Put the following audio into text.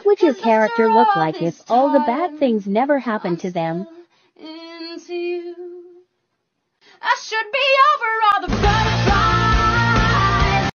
What would your character look like if all the bad things never happened to them? I should be over all the